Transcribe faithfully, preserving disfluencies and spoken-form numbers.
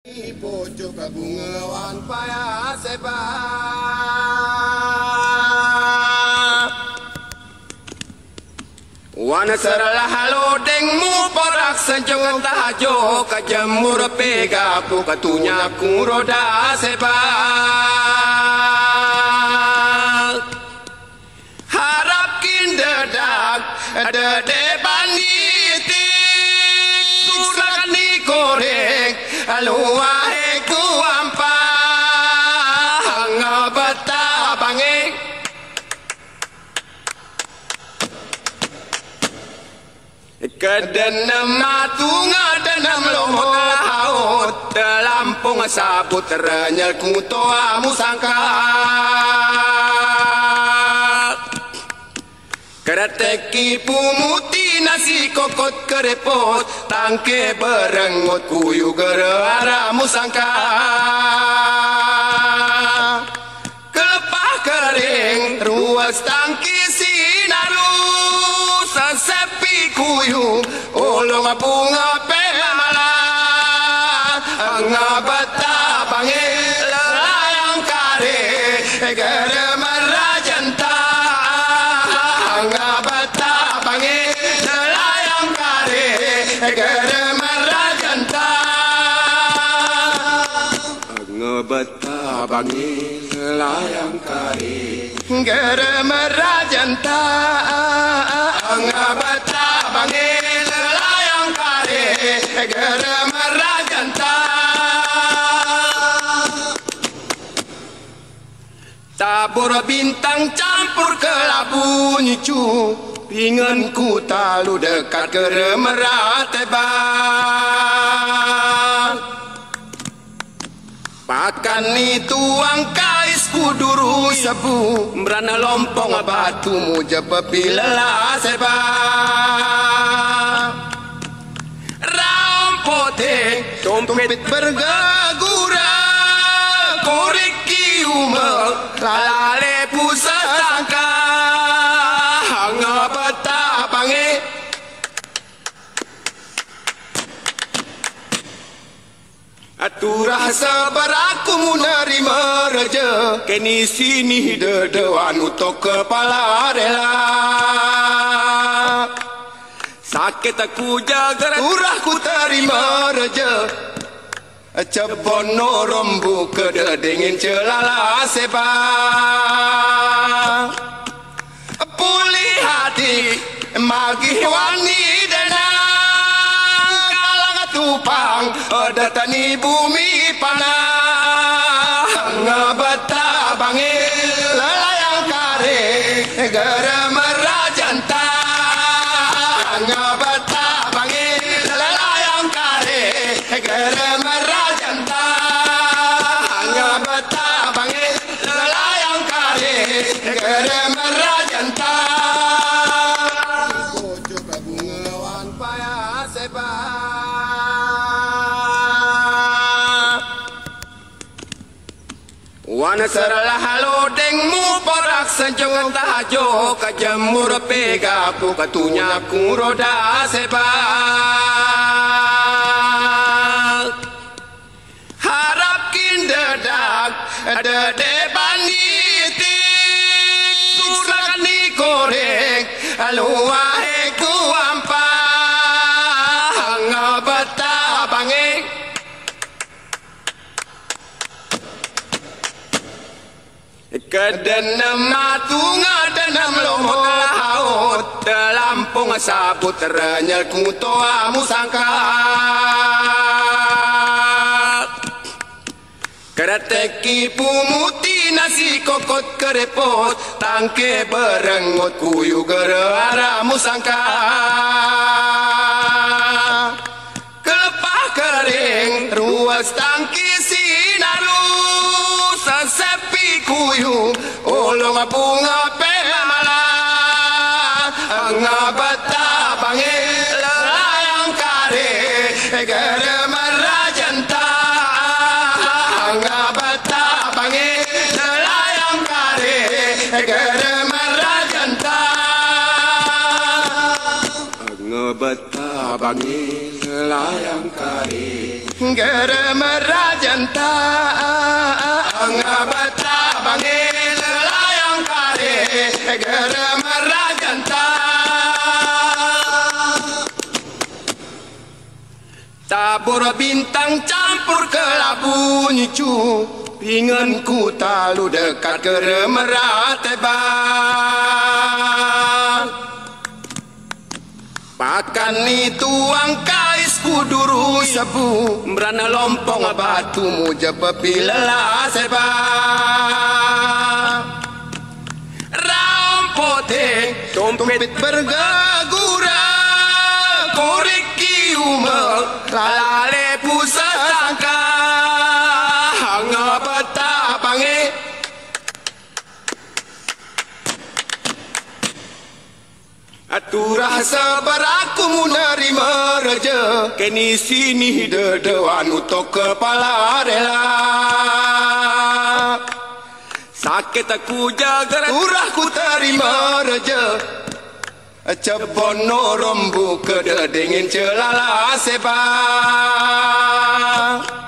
Pojok bungawan payah sebab wana seralah halodengmu porak senjong tajo kajemur pega pukatunya kuroda sebab harap kindedak dede banditi kurani korek aluahe ku ampa ngabata bange kedena matunga denam lohot haut lampung sabut renyel ku toa musangka kereteki pumuti nasi kokot kerepot tangke berengot kuyu gerara musangka kelepah kering ruas tangki sinaru sesepi kuyu olong bunga pemala ngabata bange layang kare gere merajanta ngabata bange layang kare gere merajanta ngabata bange layang kare gere merajanta ngabata bange layang kare gere merajanta tabur bintang campur kelabu nyicu pinganku talu dekat gere meratebang pakan itu angkais kuduru sebu merana lompong batu muja pepila sebab rampote dompet bergagura korik kiuma lalale pusatangka ngabata bange aturah sabar aku menerima reja kini sini dedewan untuk kepala rela sakit aku jaga turah ku terima reja cebono rombu kededingin celala sebab pulih hati magi wani denang kalang tupang datani bumi panah ngabata bange layang kare gere merajanta ngabata bange layang kare gere merajanta ngabata bange layang kare gere merajanta pojok bungawan payah sebab wana seralah halodengmu porak senjong tajo kajemur pega pukatunya kuroda sebab harap kindedak dede banditi kurani korek aluahe ku ampa ngabata bange kedena matunga denam lohot haut lampung sabut renyel ku toa musangka kereteki pumuti nasi kokot kerepot tangke berengot kuyu gerara musangka kelepah kering ruas tangki sinaru sesepi kuyu olong bunga pemala ngabata bange layang kare gere merajanta ngabata bange layang kare gere merajanta ngabata panggil layang kari Gere merajanta Ngabata panggil layang kari Gere merajanta Tabur bintang campur kelabu nyicu Pinganku talu dekat ke meratebang Pakan ni tuang kais kuduru sabu Merana lompong batu muja pepila sebang Rampote dompet bergagura Korek kiumel lalale pusaka Ngabata pange Aturah sabar aku menerima raja Kini sini dedewan untuk kepala rela Sakit aku jaga Aturah ku terima raja Cebono rombu kededingin celala sebab